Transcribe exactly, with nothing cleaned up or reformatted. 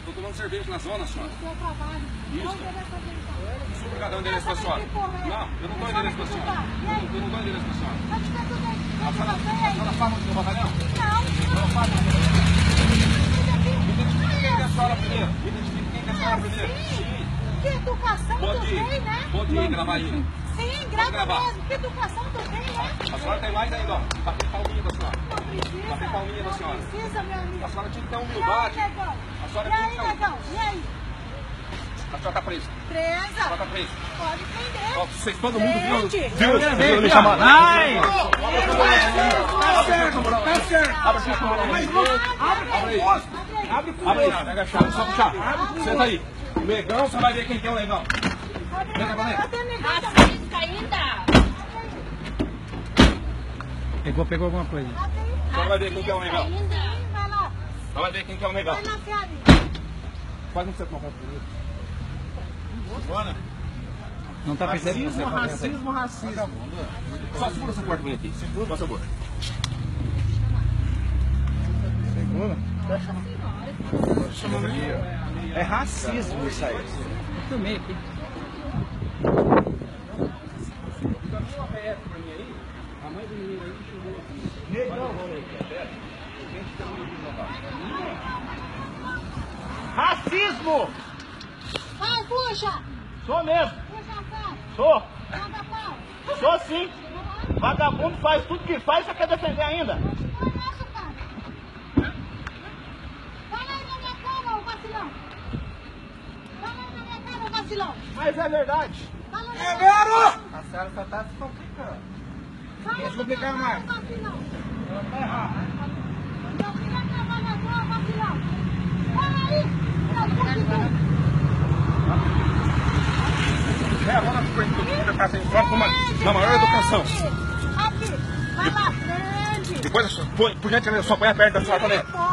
Estou tomando cerveja na zona, senhora. Seu trabalho. Isso. Sou obrigado a dar um endereço para a senhora. Não, eu não dou endereço para a senhora. Eu não dou endereço para a senhora. Mas fica tudo aí. A senhora, a senhora fala do seu batalhão? Não. Não fala. Me identifique quem é a senhora primeiro. Me identifique quem é a senhora primeiro. Sim. Que educação Pode tu ir. tem, né? Pode ir gravar aí. Sim, grava gravar. mesmo. Que educação tu tem, né? A senhora tem mais ainda, ó. Tá com palminha da senhora. Não precisa. Tá com palminha da senhora. Não precisa, meu amigo. A senhora tinha que ter E aí, humildade. negão? A senhora E tem aí, que ter... negão? E aí? A senhora tá presa. A Presa? senhora tá presa. Pode prender. Ó, vocês, todo mundo viu, Prende. viu, viu me chamando. Ai! Tá certo, tá certo. Abre aqui, abre aí. Abre aí. Abre aí, pega a chave, só puxar. Senta aí. O negão, você vai ver quem que é o negão. Vem cá, vem. Cadê negão também? Racista ainda? Pegou, pegou alguma coisa. A senhora vai ver quem que é o negão. Ainda? Vai lá. Ela vai ver quem que é o negão. Vai na cara. Faz um certo uma comigo. Bora. Não tá percebendo? Racismo, racismo, racismo. Só segura essa porta bem aqui. Segura, por favor. Segura. É racismo isso aí. Eu tomei aqui. A mãe do menino aí chegou aqui. Racismo! Vai, puxa. Sou mesmo. Puxa a pau. Sou. Manda pau. Sou sim. Vagabundo faz tudo que faz, só quer defender ainda. Olha isso, cara. Fala aí na minha cara, ô vacilão. Fala aí na minha cara, ô vacilão. Mas é verdade. Fala na minha cara. A senhora só tá se complicando. Fala Deixa eu na minha explicar cara, mais. ô vacilão. Ela tá errada. Meu filho é trabalhador, ô vacilão. Fala aí. Seu puto. É, agora vai ficar sem foco na maior educação. Aqui. Vai lá, prende. Depois, por, por gentileza, só põe a perna da senhora também.